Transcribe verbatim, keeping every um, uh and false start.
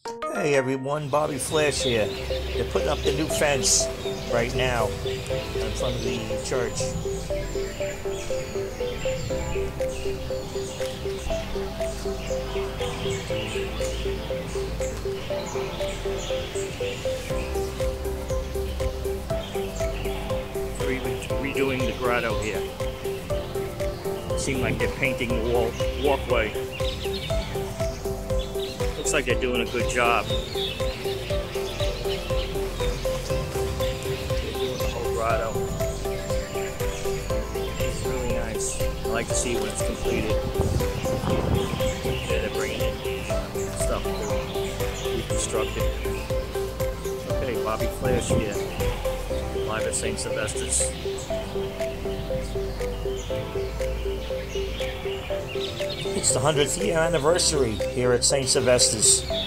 Hey everyone, Bobby Flash here. They're putting up the new fence right now in front of the church. They're redoing the grotto here. Seems like they're painting the wall walkway. Looks like they're doing a good job. They're doing the whole grotto. It's really nice. I like to see when it's completed. Yeah, they're bringing in stuff to reconstruct it. Okay, Bobby Flash here, live at Saint Sylvester's. It's the hundredth year anniversary here at Saint Sylvester's.